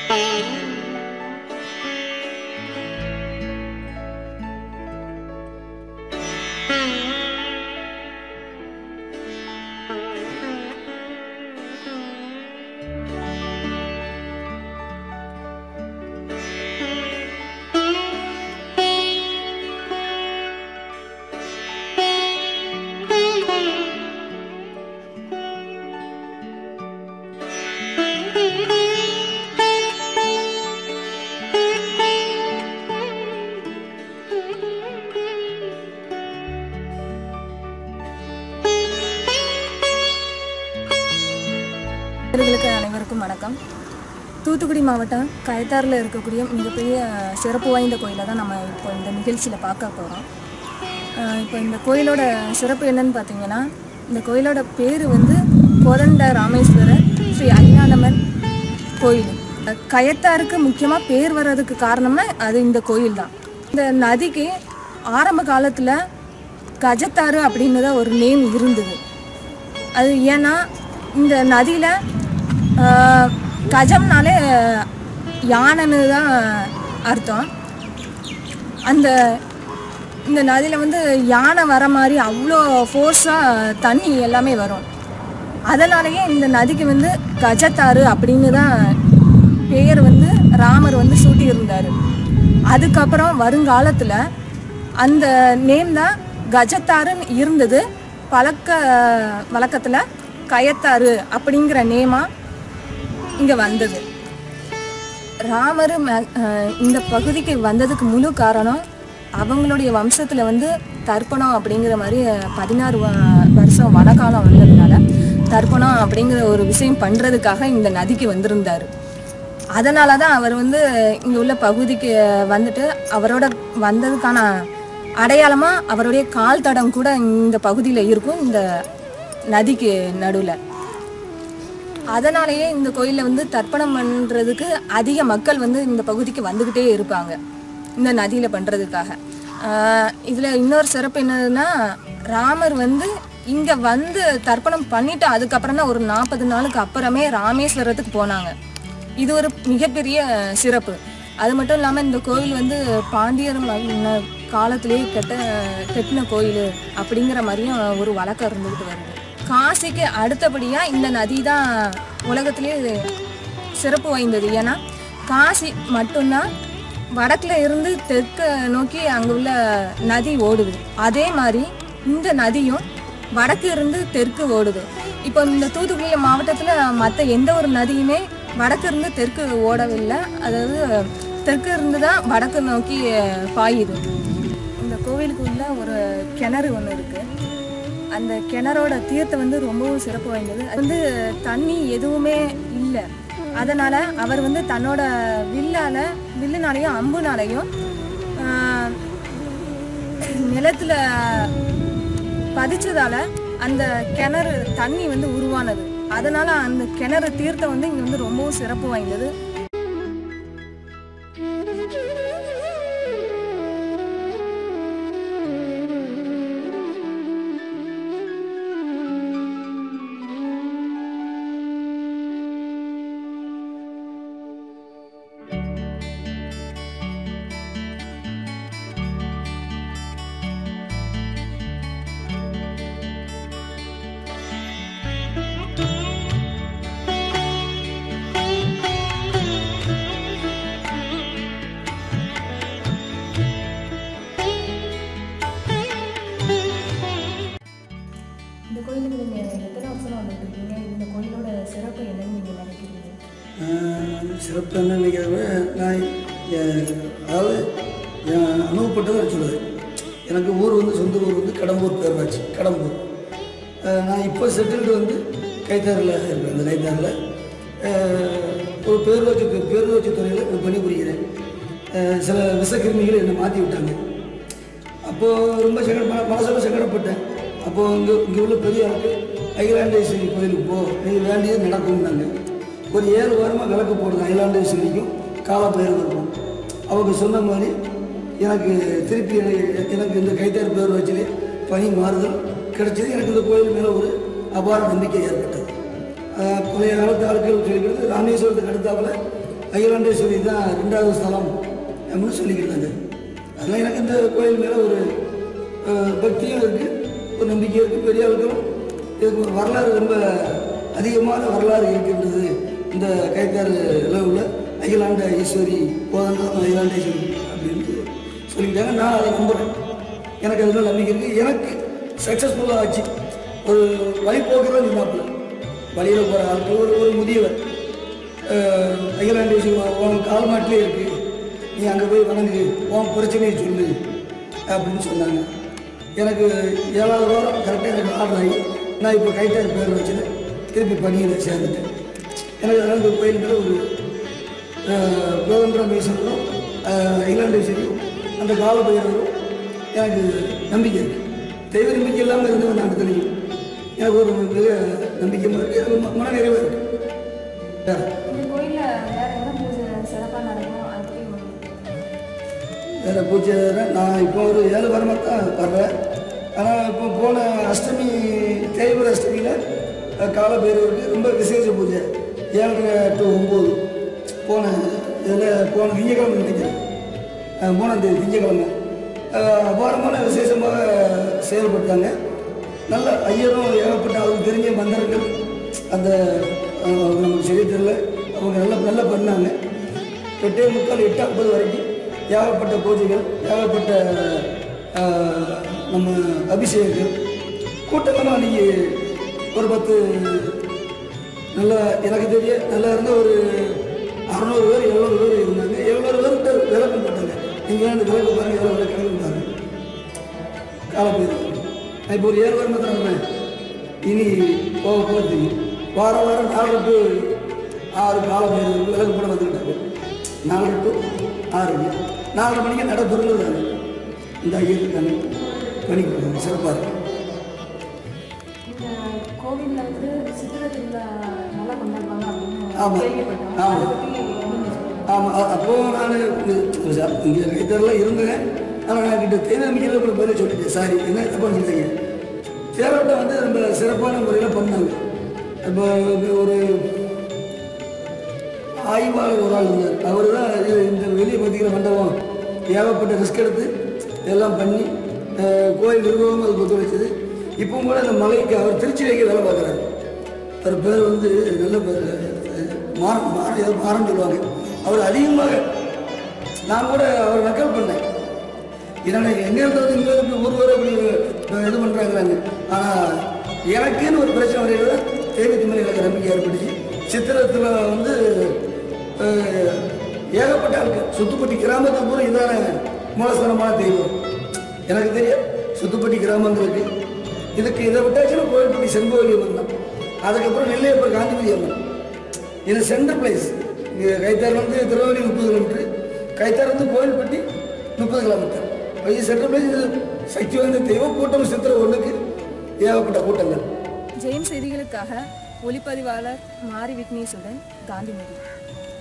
அனைவருக்கும் வணக்கம். தூத்துக்குடி மாவட்டம் கயத்தாரில் இருக்கக்கூடிய மிகப்பெரிய சிறப்பு வாய்ந்த கோயிலை தான் நம்ம இப்போ இந்த நிகழ்ச்சியில் பார்க்க போகிறோம். இப்போ இந்த கோயிலோட சிறப்பு என்னன்னு பார்த்தீங்கன்னா, இந்த கோயிலோட பேர் வந்து கோதண்ட ராமேஸ்வரர் ஸ்ரீ அய்யானம்மன் கோயில். கயத்தாருக்கு முக்கியமாக பேர் வர்றதுக்கு காரணம்னா அது இந்த கோயில் தான். இந்த நதிக்கு ஆரம்ப காலத்தில் கஜத்தாறு அப்படின்னு தான் ஒரு நேம் இருந்தது. அது ஏன்னா இந்த நதியில் கஜம்னாலே யானைன்னு தான் அர்த்தம். இந்த நதியில் வந்து யானை வர மாதிரி அவ்வளோ ஃபோர்ஸாக தண்ணி எல்லாமே வரும். அதனாலேயே இந்த நதிக்கு வந்து கஜத்தாறு அப்படின்னு தான் பெயர் வந்து ராமர் வந்து சூட்டியிருந்தார். அதுக்கப்புறம் வருங்காலத்தில் அந்த நேம் தான் கஜத்தாறுன்னு இருந்தது. வழக்கத்தில் கயத்தாறு அப்படிங்கிற நேமாக இங்கே வந்தது. ராமர் இந்த பகுதிக்கு வந்ததுக்கு முழு காரணம் அவங்களுடைய வம்சத்தில் வந்து தர்ப்பணம் அப்படிங்கிற மாதிரி 16 வருஷம் வனகாலம் வந்ததுனால தர்ப்பணம் அப்படிங்கிற ஒரு விஷயம் பண்ணுறதுக்காக இந்த நதிக்கு வந்திருந்தார். அதனால தான் அவர் வந்து இங்கே உள்ள பகுதிக்கு வந்துட்டு அவரோட வந்ததுக்கான அடையாளமாக அவருடைய கால் தடம் கூட இந்த பகுதியில் இருக்கும், இந்த நதிக்கு நடுவில். அதனாலேயே இந்த கோயிலில் வந்து தர்ப்பணம் பண்ணுறதுக்கு அதிக மக்கள் வந்து இந்த பகுதிக்கு வந்துக்கிட்டே இருப்பாங்க இந்த நதியில் பண்ணுறதுக்காக. இதில் இன்னொரு சிறப்பு என்னதுன்னா, ராமர் வந்து இங்கே வந்து தர்ப்பணம் பண்ணிவிட்டு அதுக்கப்புறம் தான் ஒரு 40 நாளுக்கு அப்புறமே ராமேஸ்வரத்துக்கு போனாங்க. இது ஒரு மிகப்பெரிய சிறப்பு. அது மட்டும் இல்லாமல் இந்த கோவில் வந்து பாண்டியர் காலத்திலேயே கட்டின கோயில் அப்படிங்கிற மாதிரியும் ஒரு வழக்கம் இருந்துக்கிட்டு வருது. காசிக்கு அடுத்தபடியாக இந்த நதி தான் உலகத்திலே சிறப்பு வாய்ந்தது. ஏன்னா காசி மட்டும்தான் வடக்கில் இருந்து தெற்க நோக்கி அங்கே உள்ள நதி ஓடுது. அதே மாதிரி இந்த நதியும் வடக்கு இருந்து தெற்கு ஓடுது. இப்போ இந்த தூத்துக்குடி மாவட்டத்தில் மற்ற எந்த ஒரு நதியுமே வடக்கு இருந்து தெற்கு ஓடவில்லை, அதாவது தெற்கு இருந்து தான் வடக்கு நோக்கி பாயுது. இந்த கோவிலுக்குள்ள ஒரு கிணறு ஒன்று இருக்குது. அந்த கிணறோட தீர்த்தம் வந்து ரொம்பவும் சிறப்பு வாய்ந்தது. அது வந்து தண்ணி எதுவுமே இல்லை. அதனால் அவர் வந்து தன்னோட வில்லுனாலையும் அம்புனாலையும் நிலத்தில் பதிச்சதால் அந்த கிணறு தண்ணி வந்து உருவானது. அதனால் அந்த கிணறு தீர்த்தம் வந்து இங்கே வந்து ரொம்பவும் சிறப்பு வாய்ந்தது. இந்த கோயிலுக்கு நீங்கள் எத்தனை வருஷம் வந்துட்டுருக்கீங்க? இந்த கோயிலோட சிறப்பு என்னன்னு நீங்கள் நினைக்கிறீங்க? சிறப்பு என்ன நினைக்கிறத நான் அதாவது அனுபவப்பட்டதை சொல்லுது. எனக்கு ஊர் வந்து சொந்த ஊர் வந்து கடம்பூர் பேராட்சி, கடம்பூர். நான் இப்போ செட்டில்டு வந்து கைத்தாரில் இருக்கேன். அந்த கைத்தாரில் ஒரு பேரூராட்சி துறையில் பணிபுரிகிறேன். சில விஷக்கிருமிகள் என்னை மாற்றி விட்டாங்க. அப்போது ரொம்ப மனசோட சங்கடப்பட்டேன். அப்போது இங்கே உள்ள பெரிய ஆளுக்கு அகிலாண்டேஸ்வரி கோயிலுக்கு போ, நீ வேண்டியது நடக்கும்னாங்க. ஒரு 7 வாரமாக விளக்கு போடுது அகிலாண்டேஸ்வரிக்கும் காலப்பயிரும் இருக்கும். அவங்க சொன்ன மாதிரி எனக்கு திருப்பி எனக்கு இந்த கைத்தாரி பேரூராட்சியிலே பணி மாறுதல் கிடைச்சது. எனக்கு இந்த கோயில் மேலே ஒரு அபார நம்பிக்கை ஏற்பட்டது. பழைய காலத்து ஆட்கள் சொல்லிக்கிறது ராமேஸ்வரத்துக்கு அடுத்தாப்பில் அகிலாண்டேஸ்வரி தான் 2வது ஸ்தலம் அப்படின்னு சொல்லிக்கிறாங்க. அதெல்லாம் எனக்கு இந்த கோயில் மேலே ஒரு பக்தியும் இருக்குது, ஒரு நம்பிக்கை இருக்குது. பெரிய ஆளுகளும் இதுக்கு ஒரு வரலாறு, ரொம்ப அதிகமான வரலாறு இருக்கின்றது. இந்த கைத்தாறு உள்ள அகிலாண்ட ஈஸ்வரி, கோதண்டம் அகிலாண்டேஸ்வரி அப்படின்ட்டு சொல்லிக்கிட்டாங்க. நான் அதை நம்புகிறேன், எனக்கு அதில் நம்பிக்கை இருக்குது. எனக்கு சக்ஸஸ்ஃபுல்லாக ஆச்சு. ஒரு வழிபோக்குதான் இருந்தாப்புல, வழியில் போகிற ஆட்கள் ஒரு முதியவர் அகிலாண்டேஸ்வரி உன் கால் மாட்டிலே இருக்குது, நீ அங்கே போய் வணங்கு, உன் பிரச்சனையை சொல்லு அப்படின்னு சொன்னாங்க. எனக்கு 7வது வாரம் கரெக்டாக எனக்கு ஆர்டர் ஆகி நான் இப்போ கைத்தாறு பேர் வச்சுட்டு திருப்பி பணியில் சேர்ந்துட்டேன். எனக்கு அதனால் இந்த கோயில்கிட்ட ஒரு கோதண்டம் ஈஸ்வரரும் அகிலாண்டேஸ்வரியும் அந்த கால பைரவரும் எனக்கு நம்பிக்கை இருக்குது. தெய்வ நம்பிக்கை இல்லாமல் இருந்தவன் நான் தெரியும். எனக்கு ஒரு மிக நம்பிக்கையாக இருக்குது, எனக்கு மன நிறைவாக இருக்குது. வேறு பூஜை நான் இப்போ ஒரு 7 வாரமாக தான் வர்றேன். ஆனால் இப்போ போன அஷ்டமி, தேய்பிர அஷ்டமியில் கால பைரவருக்கு ரொம்ப விசேஷ பூஜை 7:30 to 9 போன திங்கக்கிழமை நினைக்கிறேன், 3ஆம் தேதி திங்கக்கிழமை அபாரமான விசேஷமாக செயல்பட்டாங்க. நல்ல ஐயரும் ஏகப்பட்ட அவருக்கு தெரிஞ்ச மந்திரங்கள் அந்த நமக்கு செய்ய தெரியல, அவங்க நல்லா பண்ணாங்க. 8:45 8:50 வரைக்கும் ஏகப்பட்ட பூஜைகள், ஏகப்பட்ட நம்ம அபிஷேகங்கள், கூட்டங்கள்லாம் அன்றைக்கி ஒரு 10 நல்லா எனக்கு தெரிய நல்லா இருந்த ஒரு 600 பேர் 700 பேர் இருந்தாங்க. 700 பேருக்கு விளக்கம் போட்டாங்க. நீங்கள் அந்த விளக்கு பாருங்கள், எவ்வளோ விளக்கு கிளம்பிட்டாங்க காலப்பயிர். நான் இப்போ ஒரு 7 வாரமாக தான் இருந்தேன். இனி போக போக தெரியும். வாரம் 4 to 6 காலப்பயிர் விளக்கு போட வந்துக்கிட்டாங்க. 4 to 6 4:30 மணிக்கு நட திறந்துருந்தாங்க. இந்த ஐயத்துக்கான பணி கொடுத்தாங்க, சிறப்பாக இருக்கும். ஆமாம் ஆமாம் ஆமாம். அப்போது நான் இங்கே கைத்தறில் இருந்தேன். ஆனால் நான் கிட்ட தெய்வ நம்பிக்கையில் கூட பதில் சொல்லிட்டேன். சாரி, என்ன தப்பாக சொல்லிட்டீங்க. தேரோட்டம் வந்து நம்ம சிறப்பான முறையில் பண்ணாங்க. இப்போ ஒரு ஆய்வாளர் ஒரு ஆள் இருந்தார். அவர் தான் இந்த வெளியே பார்த்தீங்கன்னா மண்டபம் ஏகப்பட்ட ரிஸ்க் எடுத்து எல்லாம் பண்ணி கோயில் நிர்வாகம் அதுக்கு ஒத்துழைச்சது. இப்பவும் கூட அந்த மலைக்கு அவர் திருச்சியிலேயே வேலை பார்க்குறாரு. அவர் பேர் வந்து நல்ல பேர் மாறன்னு சொல்லுவாங்க. அவர் அதிகமாக நான் கூட அவர் நக்கல் பண்ணேன். ஏன்னா எங்கே இருந்தாலும் இங்கே இருந்து ஒரு அப்படி இது பண்ணுறாங்கிறாங்க. ஆனால் எனக்குன்னு ஒரு பிரச்சனை வரையில தெய்வத்து மேலே எனக்கு நம்பிக்கை ஏற்பட்டுச்சு. சித்திரத்தில் வந்து ஏகப்பட்ட ஆளுக்கு சுத்துப்பட்டி கிராமத்துக்கு பூரா இதான மூலஸ்தானமான தெய்வம் எனக்கு தெரியும். சுத்துப்பட்டி கிராமங்களுக்கு இதுக்கு இதை விட்டாச்சுன்னா கோயில்பட்டி செங்கோலி அம்மன் தான். அதுக்கப்புறம் நெல்லையப்பர் காந்திமதி அம்மன். இது சென்ட்ரல் பிளேஸ். இங்கே கைத்தாறுலேருந்து திருநெல்வேலி 30 கிலோமீட்டரு, கைத்தாறுலேருந்து கோயில்பட்டி 30 கிலோமீட்டர். இது சென்ட்ரல் பிளேஸ். இது சக்தி வாய்ந்த தெய்வம். கூட்டம் சித்திரை 1க்கு ஏகப்பட்ட கூட்டங்கள். ஜெயம் செய்திகளுக்காக ஒளிப்பதிவாளர் மாரி விக்னேஷுடன் காந்திமதி.